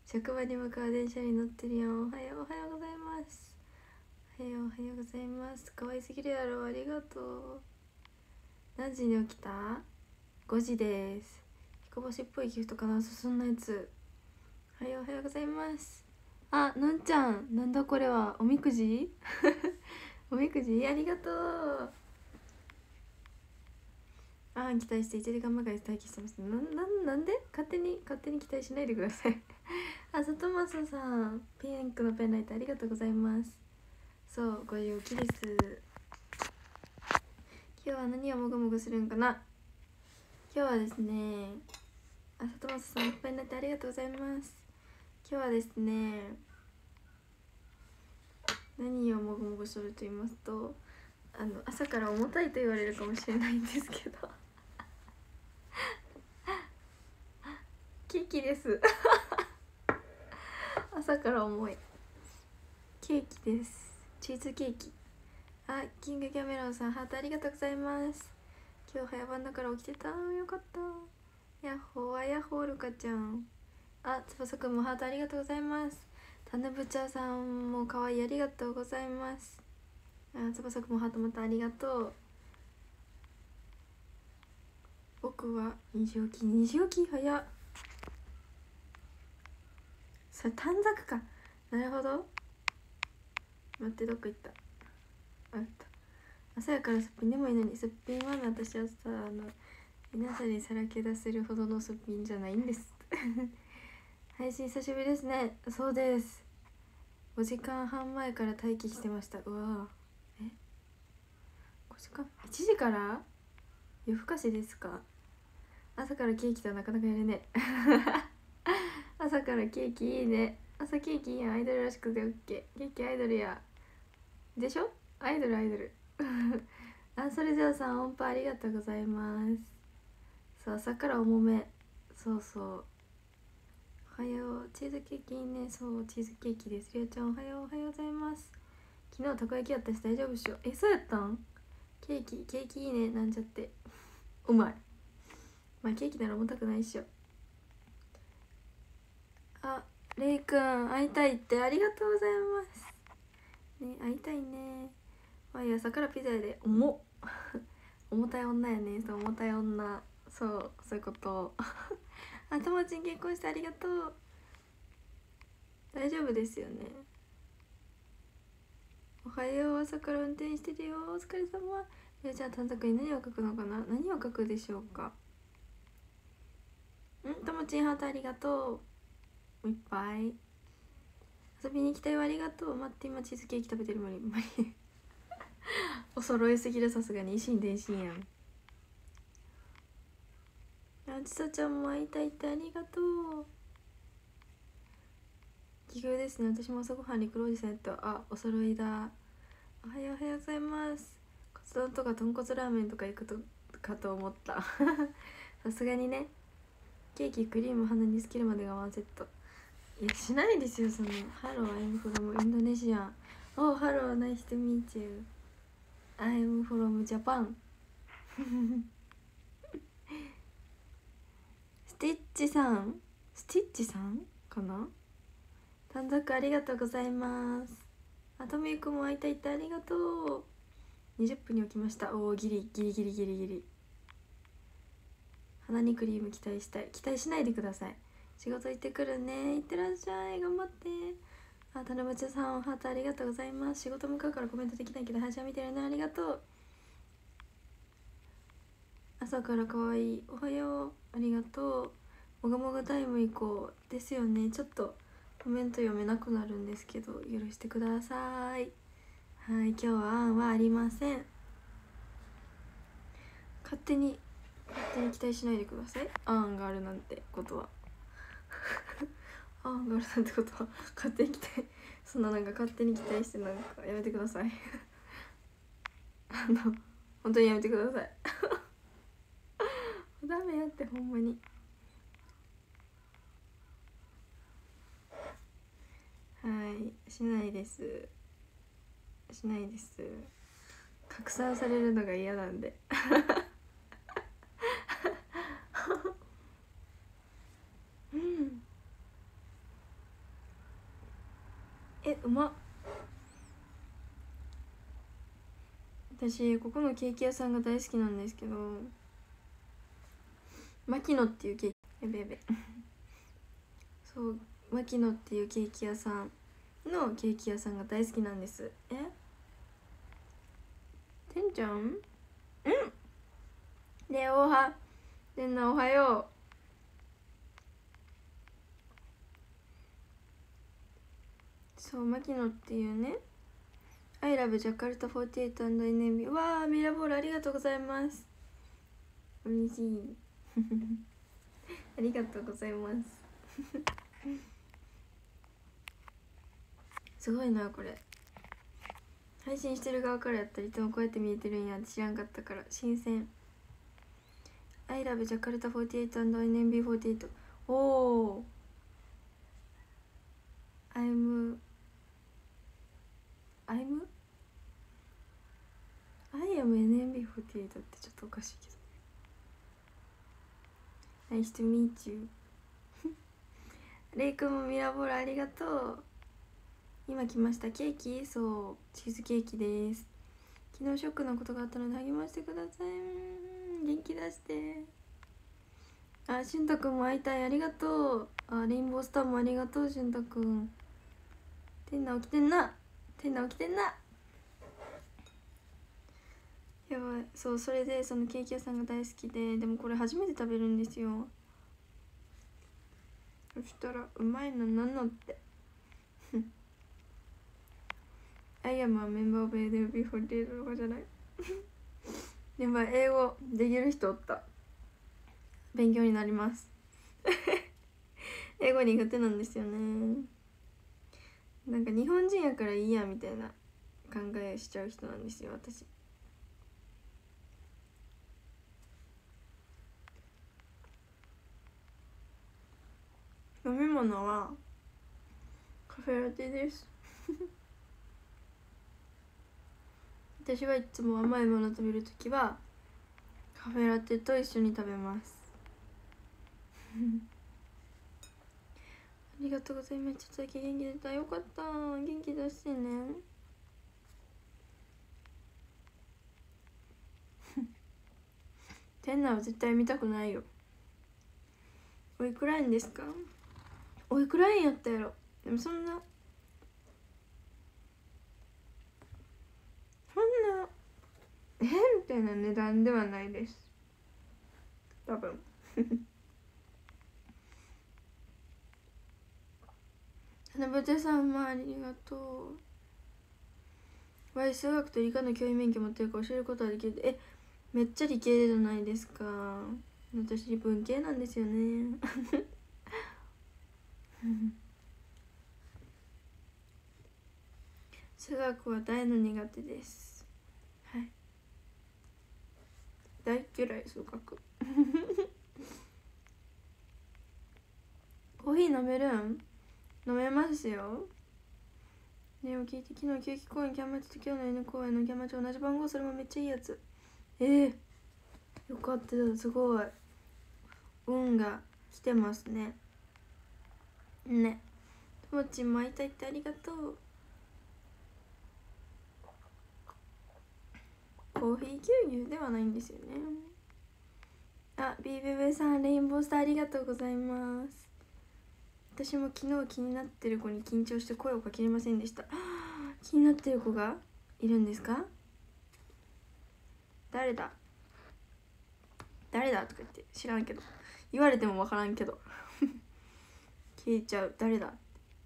職場に向かう電車に乗ってるよ。おはようございます。おはようございます。可愛すぎるやろ。ありがとう。何時に起きた？ 5 時です。彦星っぽいギフトかな、そんなやつ。おはようございます。あ、のんちゃん、なんだこれは。おみくじおみくじありがとう。期待して1時間前から待機してます。なんで勝手に期待しないでください里マスさん、ピンクのペンライトありがとうございます。そう、ご陽気です。今日は何をもぐもぐするんかな。今日はですね、里マスさん、ペンライトありがとうございます。今日はですね、何をもぐもぐすると言いますと、朝から重たいと言われるかもしれないんですけどケーキです朝から重いケーキです。チーズケーキ。キングキャメロンさん、ハートありがとうございます。今日早番だから起きてた。よかった。ヤッホー、ヤッホールカちゃん。翼くんもハートありがとうございます。タヌブチャさんも可愛い、ありがとうございます。翼くんもハートまたありがとう。僕は2時起き早っ。それ短冊か。なるほど。待って、どこ行った。朝やからすっぴんでもいいのに、すっぴんはね、私はさ、皆さんにさらけ出せるほどのすっぴんじゃないんです配信久しぶりですね。そうです。5時間半前から待機してました。うわ5時間1時から夜更かしですか。朝からケーキとはなかなかやるね朝からケーキいいね。朝ケーキいいやん。アイドルらしくて OK。 ケーキアイドルやでしょ。アイドルそれじゃあさん、音符ありがとうございます。そう、朝から重め。そうそう、おはよう。チーズケーキいいね。そう、チーズケーキです。りょうちゃんおはようございます。昨日たこ焼きやったし大丈夫っしょ。そうやったん。ケーキいいね。なんちゃってうまい。まあケーキなら重たくないっしょ。レイくん会いたいってありがとうございますね。会いたいね。朝からピザやで。重たい女やね。そう、重たい女。そういうこと友達に結婚してありがとう。大丈夫ですよね。おはよう。朝から運転してるよ。お疲れ様。りょうちゃん、短冊に何を書くのかな。何を書くでしょうか。ともちんハートありがとう。いっぱい遊びに来たよ。ありがとう。待って、今チーズケーキ食べてる。無理お揃いすぎる。さすがに維新伝心やん。ちさちゃんも会いたいってありがとう。奇遇ですね。私も朝ごはんに黒おじさんやった。お揃いだ。おはようございます。カツ丼とか豚骨ラーメンとか行くとかと思ったさすがにね。ケーキ、クリーム、鼻につけるまでがワンセット。いや、しないですよその。ハロー、I'm from インドネシア。ハロー、nice to meet you。 I'm from Japan スティッチさんかな。短冊ありがとうございます。とみゆくんも会いたいってありがとう。20分に起きました。ギリ。鼻にクリーム期待したい。期待しないでください。仕事行ってくるね。いってらっしゃい。頑張って。田中さん、ハートありがとうございます。仕事向かうからコメントできないけど配信見てるね。ありがとう。朝からかわいい。おはよう。ありがとう。もぐもぐタイム行こうですよね。ちょっとコメント読めなくなるんですけど許してください。今日は案はありません。勝手に期待しないでください。案があるなんてことは案があるなんてことは勝手に期待そんな勝手に期待してやめてください本当にやめてくださいダメやって、ほんまに。しないです拡散されるのが嫌なんでうまっ。私ここのケーキ屋さんが大好きなんですけど、牧野っていうケーキ、やべやべそう牧野っていうケーキ屋さんのケーキ屋さんが大好きなんです。てんちゃん、うんね、おはてんな、おはよう。そう牧野っていうね、アイラブジャカルタ 48&NMB。 わー、ミラボールありがとうございます。嬉しいありがとうございますすごいなこれ。配信してる側からやったらいつもこうやって見えてるんやって知らんかったから新鮮。I love ジャカルタ 48&NMB48。 おお、 I'm I am NMB48 ってちょっとおかしいけど。 Nice to meet you レイ君もミラボールありがとう。今来ました。ケーキ、そうチーズケーキです。昨日ショックなことがあったので励ましてください。元気出して。あ、しゅんたくんも会いたい、ありがとう。あ、レインボースターもありがとう、しゅんたくん。てんな起きてんな、てんな起きてんな。やばい。そう、それでそのケーキ屋さんが大好きで、でもこれ初めて食べるんですよ。そしたらうまいのなんのってI am a member of ADB48 とかじゃないやばい、英語できる人おった。勉強になります英語苦手なんですよね。なんか日本人やからいいやみたいな考えしちゃう人なんですよ私。飲み物はカフェラテです私はいつも甘いもの食べるときはカフェラテと一緒に食べますありがとうございます。ちょっとだけ元気出た。よかった、元気出してね店内は絶対見たくないよ。おいくら円ですか？おいくら円やったやろ。でもそんな変みたいな値段ではないです多分花畑さんもありがとう。わい、数学と理科の教員免許持ってるから教えることはできる。めっちゃ理系じゃないですか。私文系なんですよね数学は大の苦手です。はい、大嫌い数学コーヒー飲めるん？飲めますよ。ねえ、聞いて、昨日休憩公園キャンマチと今日の N 公園のキャンマチ同じ番号、それもめっちゃいいやつ。よかった、すごい運が来てますね。ね、ともちんも会いたいってありがとう。コーヒー牛乳ではないんですよね。あ、ビーベベさん、レインボースターありがとうございます。私も昨日気になってる子に緊張して声をかけれませんでした気になってる子がいるんですか？誰だ誰だとか言って知らんけど、言われても分からんけど聞いちゃう。誰だ？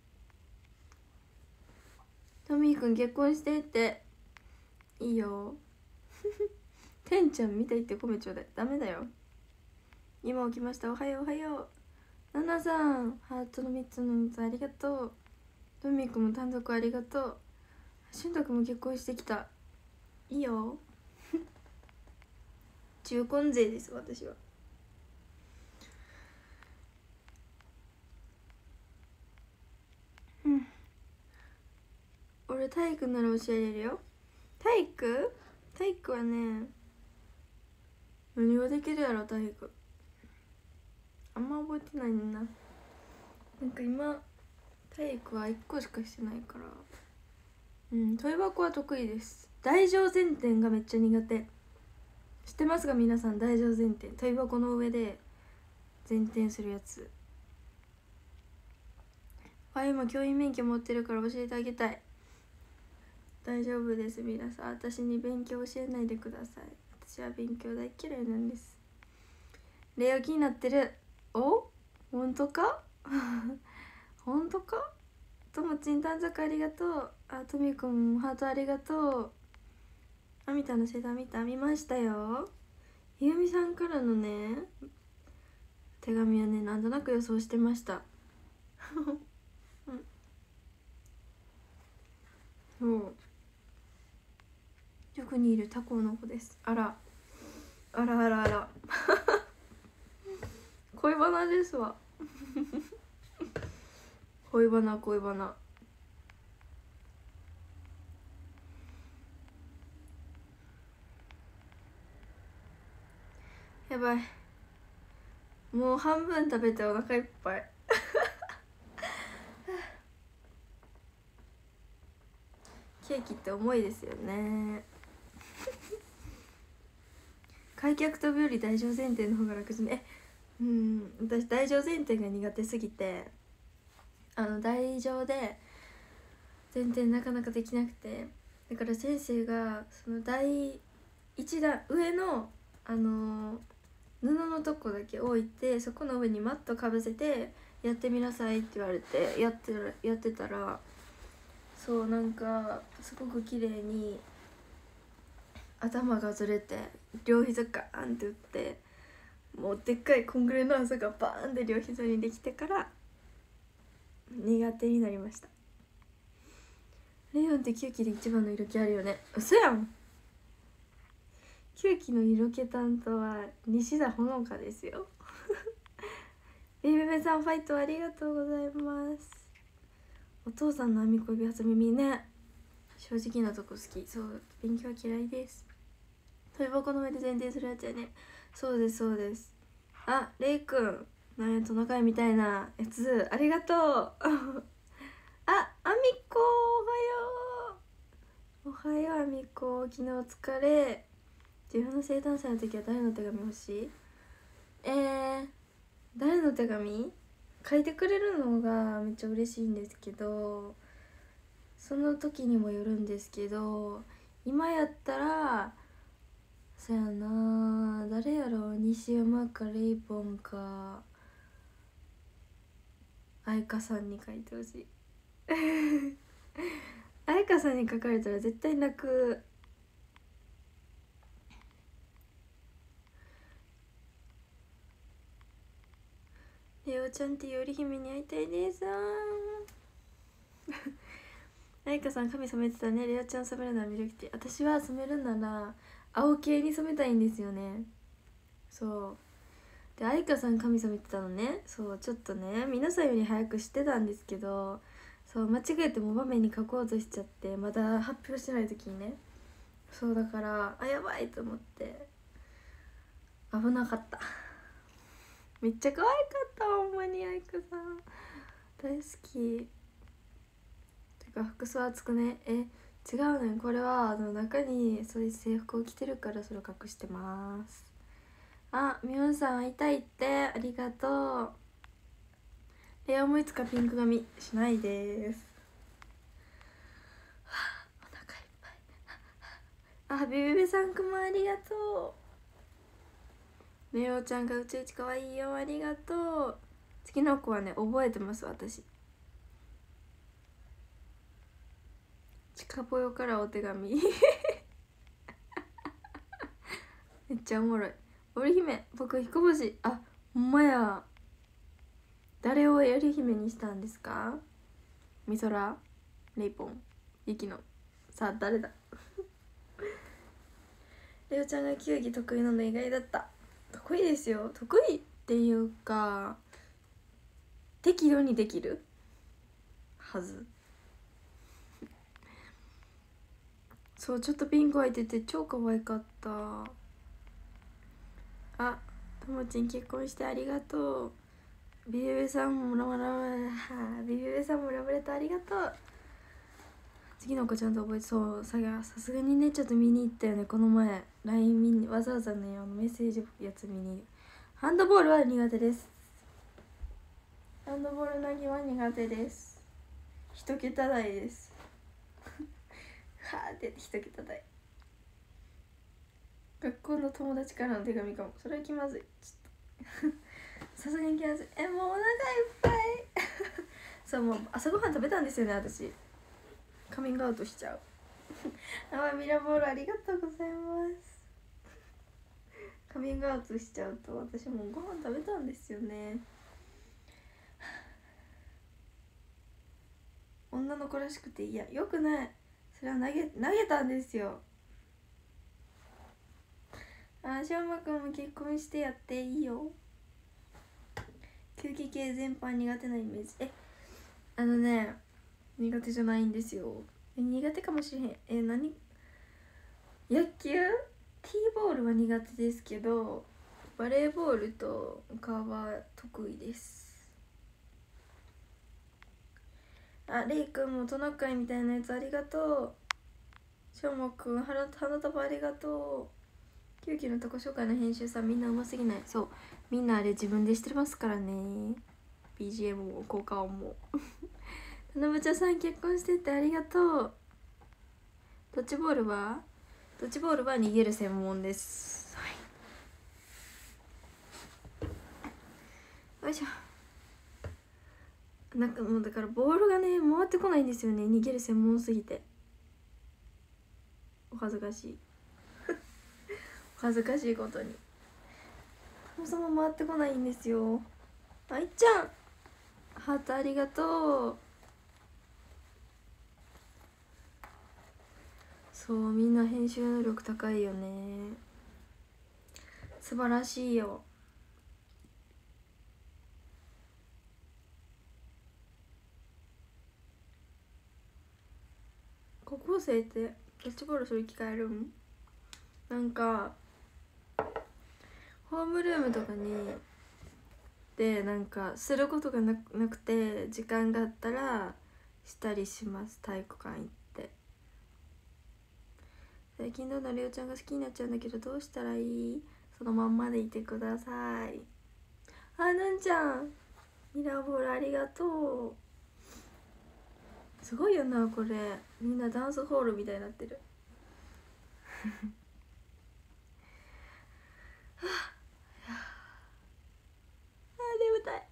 トミーくん結婚してっていいよてんちゃん見たいって米ちょうだい。ダメだよ。今起きました。おはようおはよう。ナナさん、ハートの3つの3つありがとう。トミーくんも単独ありがとう。しゅんたくんも結婚してきた。いいよ中婚勢です私は。俺体育なら教えれるよ。体育はね、何ができるやろ。体育あんま覚えてないねんな。なんか今体育は1個しかしてないから。問い箱は得意です。大乗前転がめっちゃ苦手。知ってますか皆さん？大乗前転、問い箱の上で前転するやつ。今教員免許持ってるから教えてあげたい。大丈夫です。皆さん私に勉強教えないでください。私は勉強大嫌いなんです。レオ気になってる。お、本当か本当か。ともちん短冊ありがとう。とみくんハートありがとう。あみたの星座見ましたよ。ゆうみさんからのね手紙はね、なんとなく予想してましたそう、よくにいるタコの子です。あら恋バナですわ恋バナやばい、もう半分食べてお腹いっぱいケーキって重いですよね開脚飛ぶより大乗前転の方が楽しね。私大乗前転が苦手すぎて、大乗で前転なかなかできなくて、だから先生がその第一段上の布のとこだけ置いて、そこの上にマットかぶせてやってみなさいって言われてやってたら、そうなんかすごく綺麗に頭がずれて両膝ガーンって打って、もうでっかいこんぐらいの朝がバーンって両膝にできてから苦手になりました。レオンって9期で一番の色気あるよね。嘘やん。9期の色気担当は西田ほのかですよベベベさんファイトありがとうございます。お父さんの編み込み初耳ね、正直なとこ好き。そう、勉強は嫌いです。飛び箱の上で前転するやつやね。そうですそうです。レイくん、なんやトナカイみたいなやつありがとうあみこおはよう。あみこ昨日お疲れ。自分の生誕祭の時は誰の手紙欲しい？誰の手紙書いてくれるのがめっちゃ嬉しいんですけど、その時にもよるんですけど、今やったらそやな、誰やろう、西山かレイポンか愛花さんに書いてほしい愛花さんに書かれたら絶対泣く。レオちゃんっていう織姫に会いたいです愛花さん髪染めてたね。レオちゃん染めるのは魅力的。私は染めるなら青系に染めたいんですよね。そうで、愛花さん髪染めてたのね。そうちょっとね、皆さんより早く知ってたんですけど、そう間違えても場面に書こうとしちゃって、まだ発表してない時にね。そうだからやばいと思って危なかった。めっちゃ可愛かったほんまに。愛花さん大好き。てか服装厚くね。違うのよ、これは中にそういう制服を着てるからそれを隠してます。みおんさん会いたいって、ありがとう。レオもいつかピンク髪しないです。お腹いっぱいビビビさんくもありがとう。レオちゃんがうちうちかわいいよ、ありがとう。次の子はね覚えてます。私チカポヨからお手紙めっちゃおもろい。織姫僕彦星。ほんまや。誰を織姫にしたんですか？みそら、レイポン、ゆきの。さあ誰だレオちゃんが球技得意なの意外だった。得意ですよ。得意っていうか適度にできるはず。そうちょっとピンク開いてて超可愛かった。ともちん結婚してありがとう。 ビビビさんもビビビさんもラブレターありがとう。次の子ちゃんと覚えて。そうさすがにねちょっと見に行ったよねこの前。 LINE 見にわざわざねメッセージやつ見に。ハンドボールは苦手です。ハンドボール投げは苦手です。一桁台ですはあって一桁台。学校の友達からの手紙かも。それは気まずい。ちょっとさすがに気まずい。もうお腹いっぱいそうもう朝ごはん食べたんですよね私。カミングアウトしちゃうミラボールありがとうございます。カミングアウトしちゃうと私もご飯食べたんですよね。女の子らしくていやよくない。それは投げたんですよ。しょうまくんも結婚してやっていいよ。球技系全般苦手なイメージ。苦手じゃないんですよ。苦手かもしれへん。何野球 T ボールは苦手ですけどバレーボールとかは得意です。レイくんもトナカイみたいなやつありがとう。しょうまくん花束ありがとう。キュウキのとこ紹介の編集さんみんなうますぎない。そうみんなあれ自分でしてますからね。 BGM も効果音もなぶちゃさん結婚してってありがとう。ドッジボールは逃げる専門です。はい、よいしょ。なんかもうだからボールがね回ってこないんですよね。逃げる専門すぎてお恥ずかしいお恥ずかしいことにそもそも回ってこないんですよ。いっちゃんハートありがとう。そうみんな編集能力高いよね。素晴らしいよ。高校生ってキャッチボールする機会あるん？なんかホームルームとかにでなんかすることがなくて時間があったらしたりします。体育館行って。最近どんなりおちゃんが好きになっちゃうんだけどどうしたらいい？そのまんまでいてください。なんちゃんミラーボールありがとう。すごいよなこれ。みんなダンスホールみたいになってる眠たい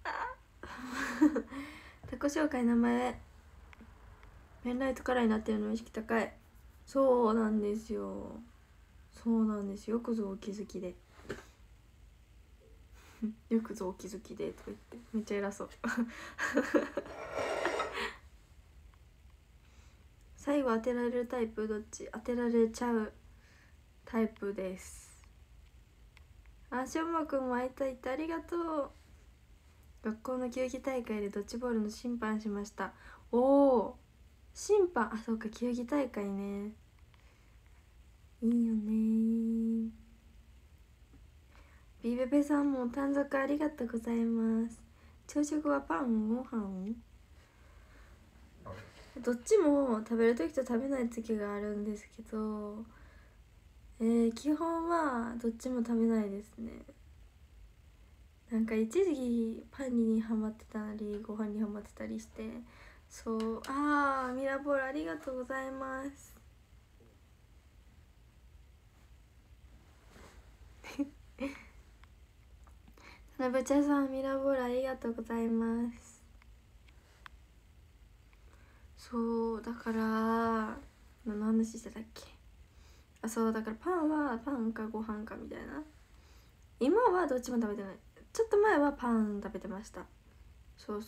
タコ紹介名前ペンライトカラーになってるの意識高い。そうなんですよ。よくぞお気づきでよくぞお気づきでとか言ってめっちゃ偉そう最後当てられるタイプどっち？当てられちゃうタイプです。しょうまくんも会いたいってありがとう。学校の球技大会でドッジボールの審判しました。おお審判。そうか球技大会ね。いいよね。ビベベさんも短冊ありがとうございます。朝食はパンご飯どっちも食べる時と食べない時があるんですけど基本はどっちも食べないですね。なんか一時期パンにハマってたりご飯にハマってたりして。そうミラボールありがとうございますなぶちゃさんミラボールありがとうございます。そうだから何の話してたっけ。そうだからパンはパンかご飯かみたいな。今はどっちも食べてない。ちょっと前はパン食べてました。そう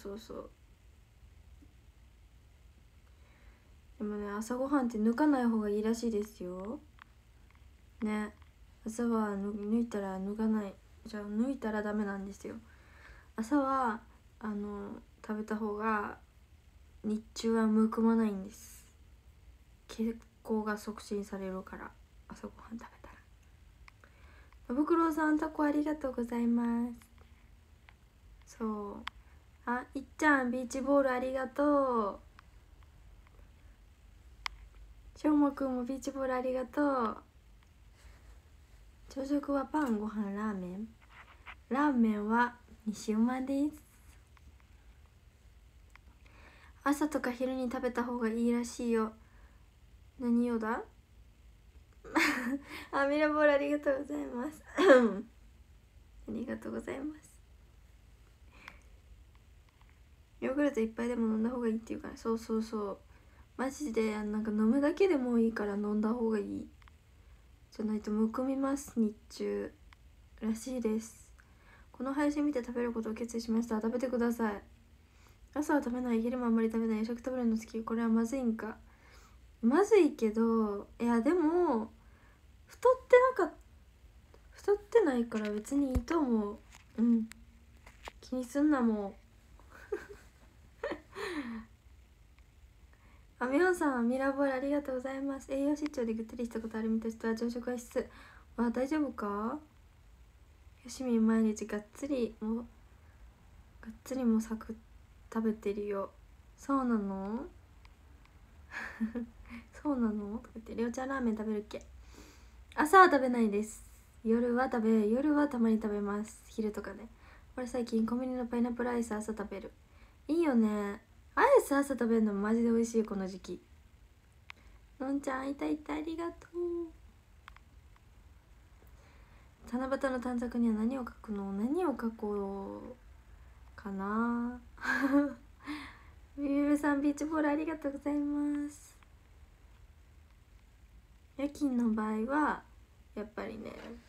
でもね朝ごはんって抜かない方がいいらしいですよね。朝は抜いたら抜かない。じゃあ抜いたらダメなんですよ。朝は食べた方が日中はむくまないんです。血行が促進されるから朝ごはん食べたら。ノブクロさんタコありがとうございます。 そう。あ、いっちゃんビーチボールありがとう。しょうまくんもビーチボールありがとう。朝食はパン、ご飯、ラーメン。ラーメンは西馬です。朝とか昼に食べた方がいいらしいよ。何よだあ、ミラボールありがとうございますありがとうございます。ヨーグルトいっぱいでも飲んだ方がいいっていうから。そうそうそう、マジでなんか飲むだけでもいいから飲んだ方がいいじゃないとむくみます、日中らしいです。この配信見て食べることを決意しました。食べてください。朝は食べない、昼もあんまり食べない、夜食食べるの好き。これはまずいんか。まずいけど、いやでも太ってないから別にいいと思う。うん、気にすんなもうあ、みほんさん、ミラーボールありがとうございます。栄養失調でぐったりしたことある身としては朝食は必須。わ、大丈夫か。よしみん毎日がっつりもサク食べてるよ。そうなのそうなのとか言って、りょうちゃんラーメン食べるっけ。朝は食べないです。夜はたまに食べます。昼とかで。俺最近コンビニのパイナップルアイス朝食べる。いいよね、アイス朝食べるのマジで美味しい、この時期。のんちゃん、いたいた、ありがとう。七夕の短冊には何を書くの。何を書こうかなビビビさん、ビーチボールありがとうございます。夜勤の場合はやっぱりね、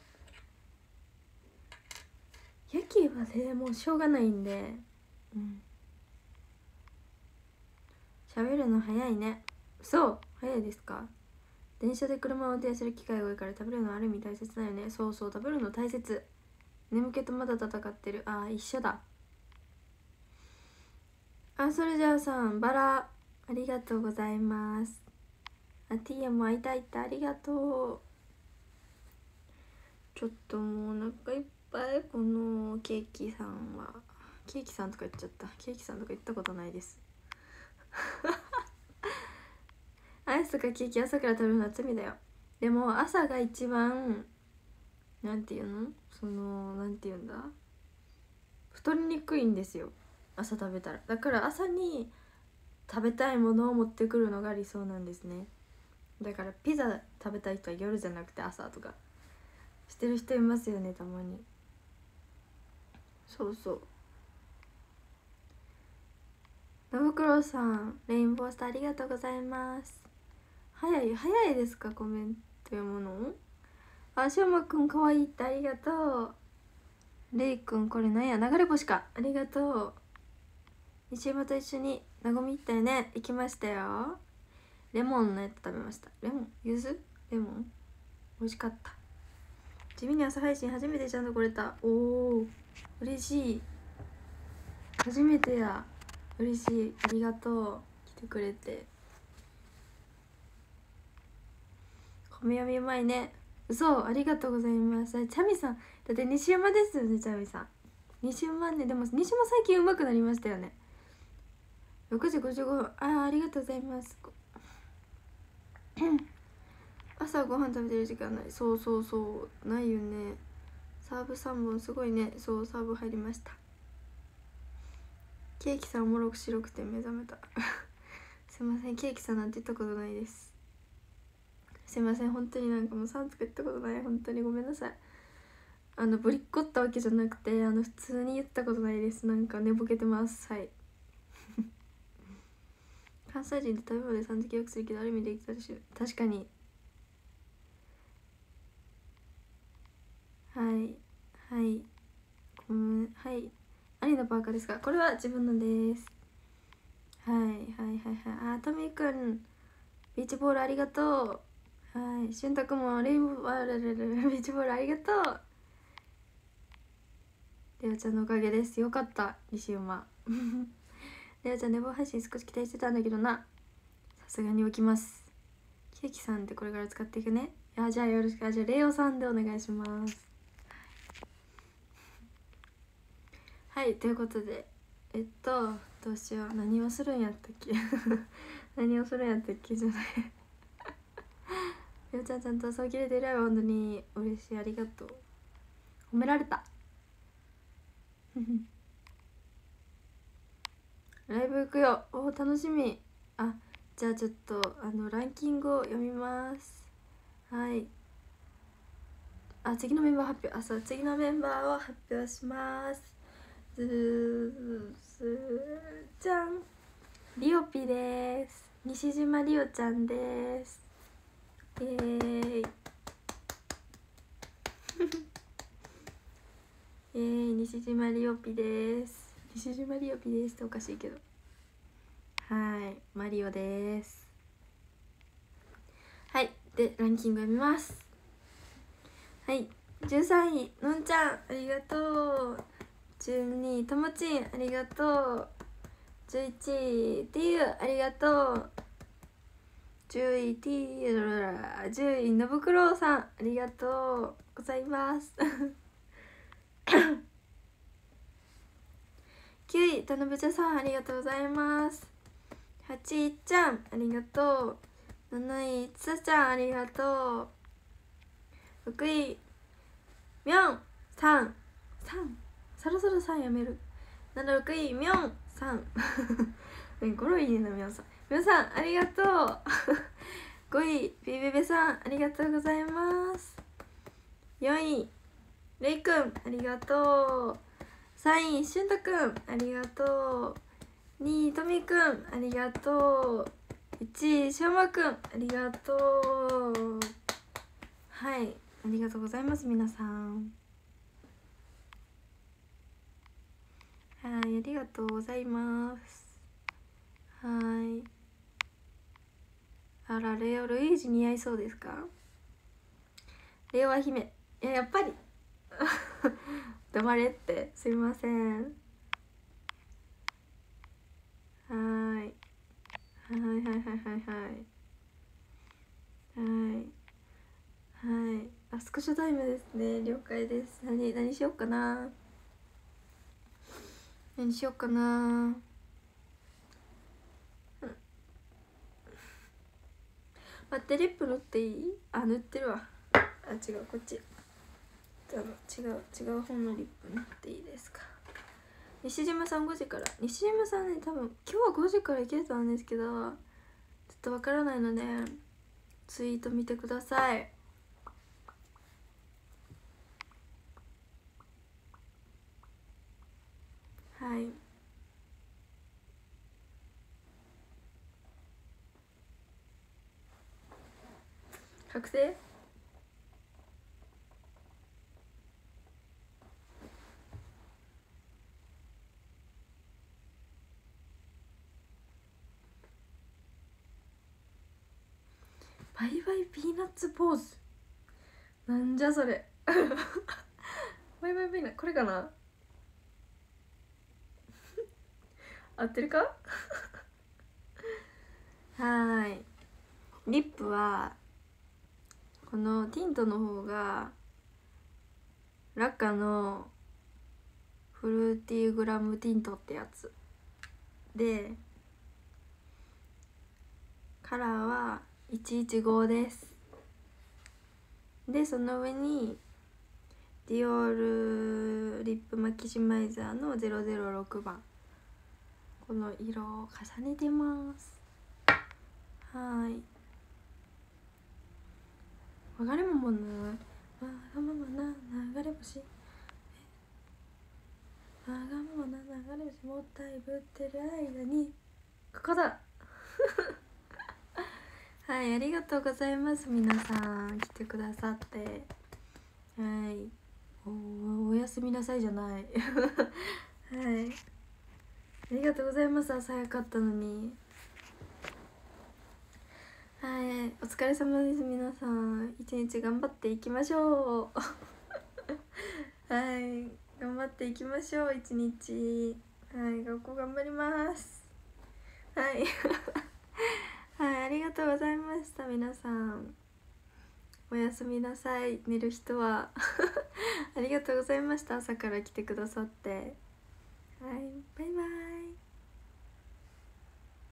夜勤はねもうしょうがないんで、喋るの早いね。そう早いですか。電車で車を運転する機会が多いから食べるのある意味大切だよね。そうそう、食べるの大切。眠気とまだ戦ってる。あ、一緒だ。あ、それじゃあさん、バラありがとうございます。あ、ティーヤも会いたいってありがとう。ちょっともうお腹いっぱい。このケーキさんは、ケーキさんとか言っちゃった。ケーキさんとか言ったことないですアイスとかケーキ朝から食べるのは罪だよ。でも朝が一番なんていうの、なんていうんだ、太りにくいんですよ、朝食べたら。だから朝に食べたいものを持ってくるのが理想なんですね。だからピザ食べたい人は夜じゃなくて朝とかしてる人いますよね、たまに。そうそう。のぶくろさん、レインボースターありがとうございます。早いですか、コメント読むの。あ、しょうまくんかわいいってありがとう。レイくん、これなんや、流れ星か、ありがとう。西山と一緒になごみ行ったよね。行きましたよ。レモンのやつ食べました。レモン、柚子レモン、美味しかった。地味に朝配信初めてちゃんと来れた。おお、嬉しい。初めてや。嬉しい、ありがとう、来てくれて。米読みうまいね。嘘、ありがとうございます。チャミさんだって西山ですよね。チャミさん西山ね。でも西山最近うまくなりましたよね。6時55分。ありがとうございます朝ご飯食べてる時間ない。そうそうそうないよね。サーブ3本すごいね。そう、サーブ入りました。ケーキさんおもろく白くて目覚めたすいません、ケーキさんなんて言ったことないです。すいません、本当になんかもうさんとか言ったことない。本当にごめんなさい。ぶりっこったわけじゃなくて普通に言ったことないです。なんか寝ぼけてます。はい関西人って食べ物でさん付けよくするけどある意味できたでしょ。確かに。はいはいはい兄のパーカーですか。これは自分のです。はいはいはいはい。あ、トミーくんビーチボールありがとう。はい、俊太くんもレインボービーチボールありがとう。レオちゃんのおかげです。よかった西馬レオちゃん寝坊配信少し期待してたんだけどな。さすがに起きます。ケーキさんってこれから使っていくね。じゃあよろしく。じゃあレオさんでお願いします。 はいということでどうしよう、何をするんやったっけ何をするんやったっけじゃないりょうちゃんちゃんとそう切れてるよ、本当に嬉しい、ありがとう、褒められたライブ行くよ、お楽しみ。あ、じゃあちょっとランキングを読みます。はい、あ、次のメンバー発表、あ、そう、次のメンバーを発表します。じゃん、リオピです。西島リオちゃんです。イエーイ西島リオピです。西島リオピですっておかしいけど、はい、マリオです。はい、でランキング読みます。はい、13位のんちゃん、ありがとう。12位ともちん、ありがとう。11位 T ありがとう。10位 10位のぶくろうさん、ありがとうございます9位たのぶちゃさん、ありがとうございます。8位いっちゃん、ありがとう。7位つさちゃん、ありがとう。6位みょんさん、そろそろ3やめる。6位みょんさんゴロいいねな、みょんさん、みょんさんありがとう5位ビベベさん、ありがとうございます。4位れいくん、ありがとう。3位しゅんとくん、ありがとう。2位とみくん、ありがとう。1位しょうまくん、ありがとう。はい、ありがとうございます、皆さん。はい、ありがとうございます。はい、あら、レオルイージ似合いそうですか？レオは姫、やっぱり黙れって、すいません。はいはいはいはいはいはいはい、あ、スクショタイムですね、了解です。何しようかな、何しようかな。待って、リップ塗っていい？あ、塗ってるわ。あ、違う、こっち。違う方のリップ塗っていいですか？西島さん5時から。西島さんね、多分今日は5時から行けたんですけど、ちょっとわからないのでツイート見てください。はい、覚醒？バイバイピーナッツポーズ、なんじゃそれバイバイピーナッツ、これかな合ってるかはい、リップはこのティントの方がラッカのフルーティーグラムティントってやつで、カラーは115です。でその上にディオールリップマキシマイザーの006番、この色を重ねてます。はい、わがれももな、わがままな流れ星、わがままな流れ星、もったいぶってる間に、ここだはい、ありがとうございます、皆さん来てくださって。はい、おやすみなさいじゃないはい、ありがとうございます。朝早かったのに。はい、お疲れ様です。皆さん一日頑張っていきましょうはい、頑張っていきましょう、一日。はい、学校頑張りますはいはい、ありがとうございました。皆さんおやすみなさい、寝る人はありがとうございました。朝から来てくださって。 バイバイ。